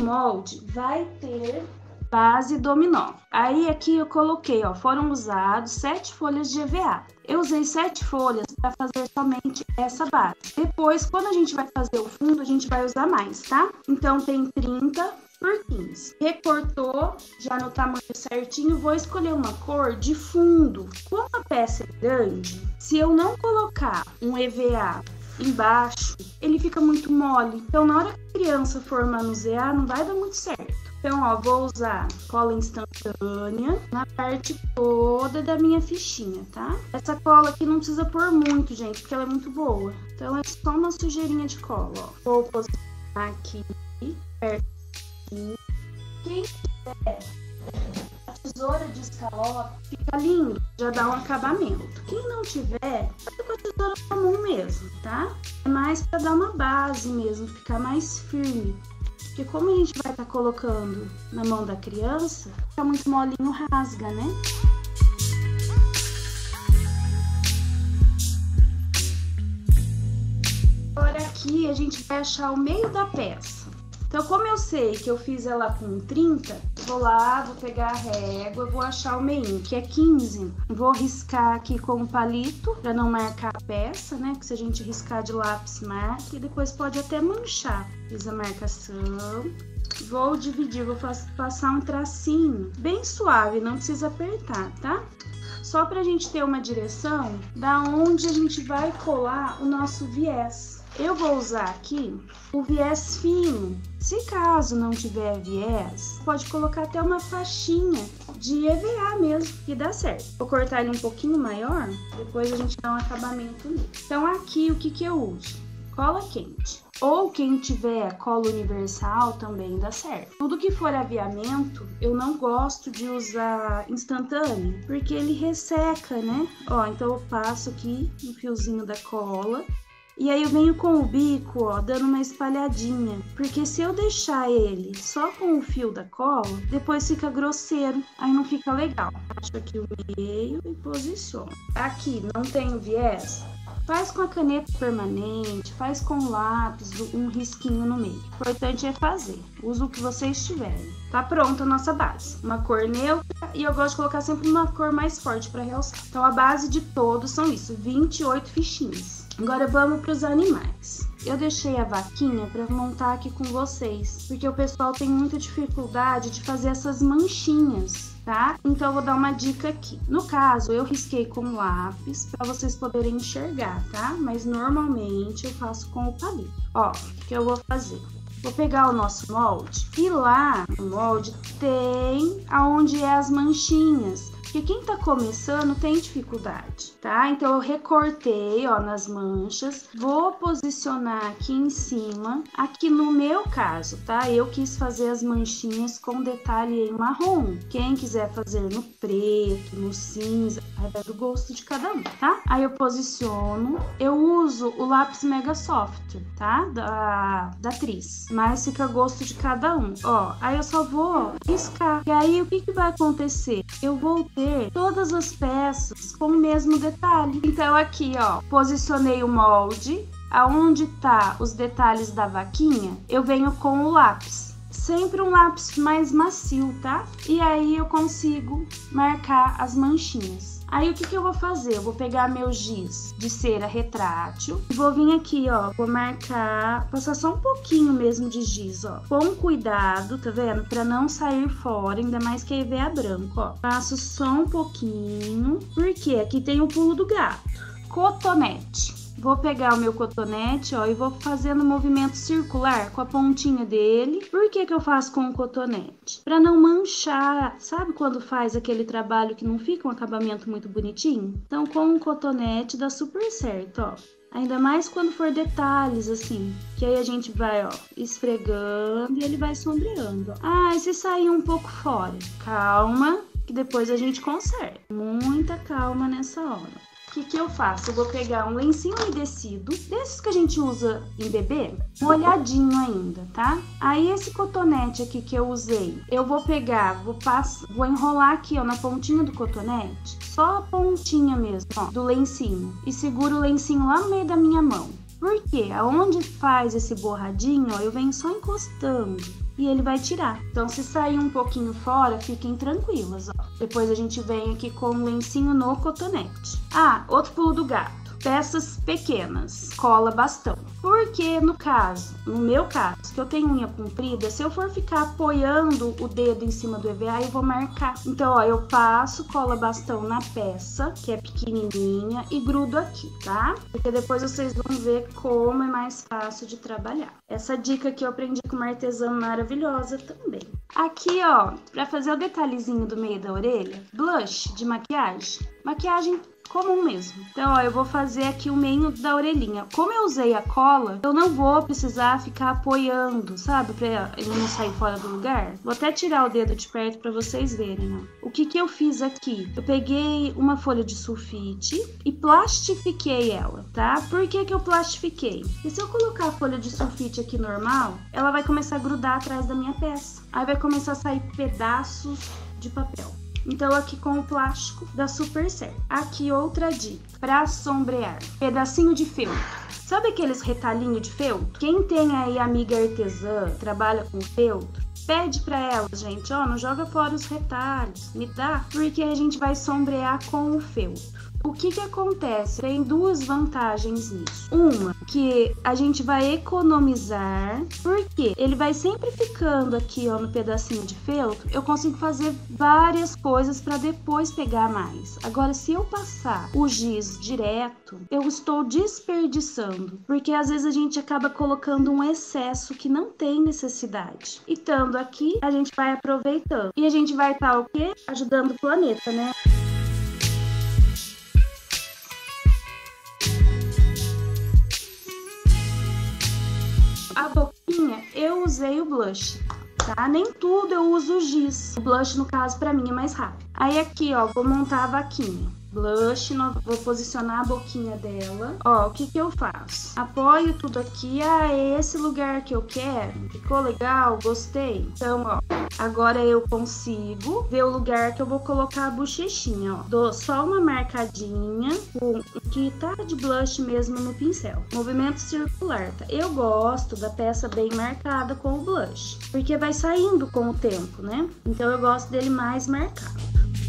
molde vai ter base dominó. Aí aqui eu coloquei, ó, foram usados 7 folhas de EVA. Eu usei 7 folhas para fazer somente essa base. Depois, quando a gente vai fazer o fundo, a gente vai usar mais, tá? Então tem 30 por 15. Recortou já no tamanho certinho, vou escolher uma cor de fundo. Como a peça é grande, se eu não colocar um EVA embaixo, ele fica muito mole. Então, na hora que a criança for manusear, não vai dar muito certo. Então, ó, vou usar cola instantânea na parte toda da minha fichinha, tá? Essa cola aqui não precisa pôr muito, gente, porque ela é muito boa. Então, é só uma sujeirinha de cola, ó. Vou posicionar aqui, pertinho. Quem tiver a tesoura de escalope, fica lindo, já dá um acabamento. Quem não tiver, faz com a tesoura comum mesmo, tá? É mais pra dar uma base mesmo, ficar mais firme. Porque como a gente vai estar colocando na mão da criança, fica muito molinho, rasga, né? Agora aqui a gente vai achar o meio da peça. Então, como eu sei que eu fiz ela com 30, vou lá, vou pegar a régua, vou achar o meio, que é 15. Vou riscar aqui com o palito, para não marcar a peça, né? Que se a gente riscar de lápis, marca e depois pode até manchar. Fiz a marcação. Vou dividir, vou passar um tracinho bem suave, não precisa apertar, tá? Só pra gente ter uma direção da onde a gente vai colar o nosso viés. Eu vou usar aqui o viés fino. Se caso não tiver viés, pode colocar até uma faixinha de EVA mesmo, que dá certo. Vou cortar ele um pouquinho maior, depois a gente dá um acabamento nele. Então aqui o que eu uso? Cola quente. Ou quem tiver cola universal também dá certo. Tudo que for aviamento, eu não gosto de usar instantâneo, porque ele resseca, né? Ó, então eu passo aqui no fiozinho da cola. E aí eu venho com o bico, ó, dando uma espalhadinha. Porque se eu deixar ele só com o fio da cola, depois fica grosseiro, aí não fica legal. Acho aqui o meio e posiciono. Aqui não tem o viés, faz com a caneta permanente, faz com o lápis, um risquinho no meio. O importante é fazer, usa o que vocês tiverem. Tá pronta a nossa base. Uma cor neutra e eu gosto de colocar sempre uma cor mais forte para realçar. Então a base de todos são isso, 28 fichinhas. Agora vamos para os animais. Eu deixei a vaquinha para montar aqui com vocês, porque o pessoal tem muita dificuldade de fazer essas manchinhas, tá? Então eu vou dar uma dica aqui. No caso, eu risquei com lápis para vocês poderem enxergar, tá? Mas normalmente eu faço com o palito. Ó, o que eu vou fazer? Vou pegar o nosso molde e lá no molde tem aonde é as manchinhas. Porque quem tá começando tem dificuldade, tá? Então eu recortei, ó, nas manchas, vou posicionar aqui em cima. Aqui no meu caso, tá? Eu quis fazer as manchinhas com detalhe em marrom. Quem quiser fazer no preto, no cinza, aí vai do gosto de cada um, tá? Aí eu posiciono, eu uso o lápis Mega Soft, tá? Da Tris, mas fica a gosto de cada um. Ó, aí eu só vou riscar. E aí o que vai acontecer? Eu vou ter todas as peças com o mesmo detalhe. Então aqui, ó, posicionei o molde, aonde tá os detalhes da vaquinha, eu venho com o lápis. Sempre um lápis mais macio, tá? E aí eu consigo marcar as manchinhas. Aí o que eu vou fazer? Eu vou pegar meu giz de cera retrátil, vou vir aqui, ó, vou marcar, passar só um pouquinho mesmo de giz, ó, com cuidado, tá vendo? Pra não sair fora, ainda mais que a EVA é branco, ó. Passo só um pouquinho, porque aqui tem o pulo do gato. Cotonete. Vou pegar o meu cotonete, ó, e vou fazendo um movimento circular com a pontinha dele. Por que eu faço com o cotonete? Pra não manchar, sabe quando faz aquele trabalho que não fica um acabamento muito bonitinho? Então, com o cotonete dá super certo, ó. Ainda mais quando for detalhes, assim, que aí a gente vai, ó, esfregando e ele vai sombreando, ó. Ah, e se sair um pouco fora? Calma, que depois a gente conserta. Muita calma nessa hora. O que eu faço? Eu vou pegar um lencinho umedecido, desses que a gente usa em bebê, molhadinho ainda, tá? Aí esse cotonete aqui que eu usei, eu vou pegar, vou enrolar aqui, ó, na pontinha do cotonete, só a pontinha mesmo, ó, do lencinho, e seguro o lencinho lá no meio da minha mão. Por quê? Aonde faz esse borradinho, ó, eu venho só encostando. e ele vai tirar. Então, se sair um pouquinho fora, fiquem tranquilas, ó. Depois a gente vem aqui com o lencinho no cotonete. Ah, outro pulo do gato. Peças pequenas, cola bastão. Porque no meu caso, que eu tenho unha comprida, se eu for ficar apoiando o dedo em cima do EVA, eu vou marcar. Então, ó, eu passo cola bastão na peça, que é pequenininha, e grudo aqui, tá? Porque depois vocês vão ver como é mais fácil de trabalhar. Essa dica que eu aprendi com uma artesã maravilhosa também. Aqui, ó, pra fazer o detalhezinho do meio da orelha, blush de maquiagem. Maquiagem comum mesmo. Então, ó, eu vou fazer aqui o meio da orelhinha. Como eu usei a cola, eu não vou precisar ficar apoiando, sabe? Pra ele não sair fora do lugar. Vou até tirar o dedo de perto pra vocês verem, ó. O que que eu fiz aqui? Eu peguei uma folha de sulfite e plastifiquei ela, tá? Por que que eu plastifiquei? Porque se eu colocar a folha de sulfite aqui normal, ela vai começar a grudar atrás da minha peça. Aí vai começar a sair pedaços de papel. Então, aqui com o plástico dá super certo. Aqui outra dica, para sombrear, pedacinho de feltro. Sabe aqueles retalhinhos de feltro? Quem tem aí amiga artesã, trabalha com feltro, pede para ela, gente, ó, não joga fora os retalhos, me dá, porque a gente vai sombrear com o feltro. O que que acontece? Tem duas vantagens nisso. Uma, que a gente vai economizar, porque ele vai sempre ficando aqui, ó, no pedacinho de feltro. Eu consigo fazer várias coisas para depois pegar mais. Agora, se eu passar o giz direto, eu estou desperdiçando, porque às vezes a gente acaba colocando um excesso que não tem necessidade. E estando aqui, a gente vai aproveitando. E a gente vai estar o quê? Ajudando o planeta, né? A boquinha, eu usei o blush, tá? Nem tudo eu uso o giz. O blush, no caso, pra mim é mais rápido. Aí aqui, ó, vou montar a vaquinha. Blush, vou posicionar a boquinha dela. Ó, o que que eu faço? Apoio tudo aqui. Ah, é esse lugar que eu quero. Ficou legal? Gostei? Então, ó, agora eu consigo ver o lugar que eu vou colocar a bochechinha, ó. Dou só uma marcadinha com que tá de blush mesmo no pincel. Movimento circular, tá? Eu gosto da peça bem marcada com o blush, porque vai saindo com o tempo, né? Então eu gosto dele mais marcado.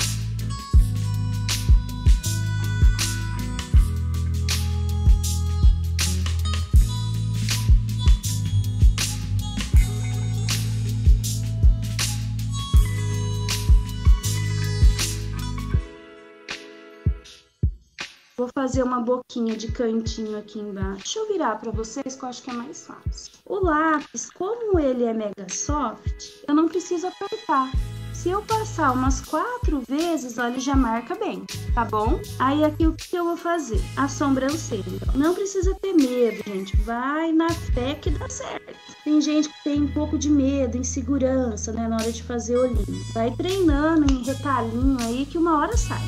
Vou fazer uma boquinha de cantinho aqui embaixo. Deixa eu virar pra vocês que eu acho que é mais fácil. O lápis, como ele é mega soft, eu não preciso apertar. Se eu passar umas 4 vezes, olha, ele já marca bem, tá bom? Aí aqui o que eu vou fazer? A sobrancelha. Não precisa ter medo, gente. Vai na fé que dá certo. Tem gente que tem um pouco de medo, insegurança, né, na hora de fazer olhinho. Vai treinando em retalhinho aí que uma hora sai.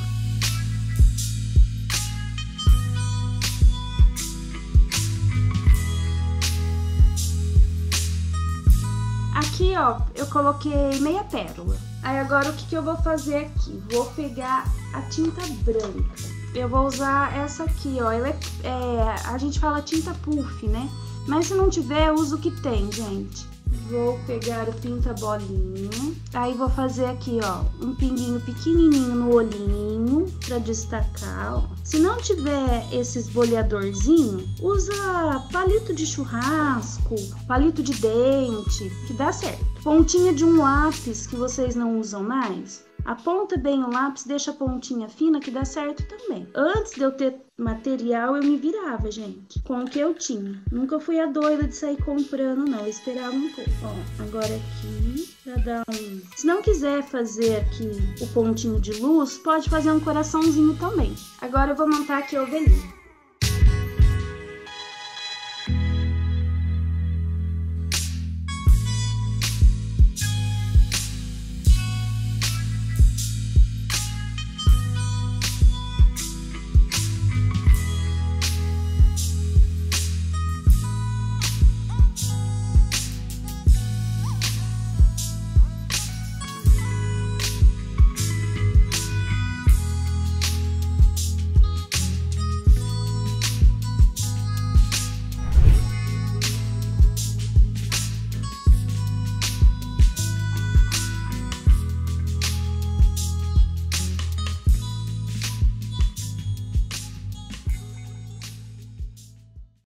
Aqui, ó, eu coloquei meia pérola. Aí agora o que que eu vou fazer aqui? Vou pegar a tinta branca. Eu vou usar essa aqui, ó. Ela a gente fala tinta puff, né? Mas se não tiver, usa o que tem, gente. Vou pegar o pinta-bolinha. Aí vou fazer aqui, ó, um pinguinho pequenininho no olhinho pra destacar, ó. Se não tiver esse esfoliadorzinho, usa palito de churrasco, palito de dente, que dá certo. Pontinha de um lápis que vocês não usam mais, aponta bem o lápis, deixa a pontinha fina que dá certo também. Antes de eu ter material, eu me virava, gente, com o que eu tinha. Nunca fui a doida de sair comprando, não. Eu esperava um pouco. Ó, agora aqui, pra dar um... Se não quiser fazer aqui o pontinho de luz, pode fazer um coraçãozinho também. Agora eu vou montar aqui o ovelhinho.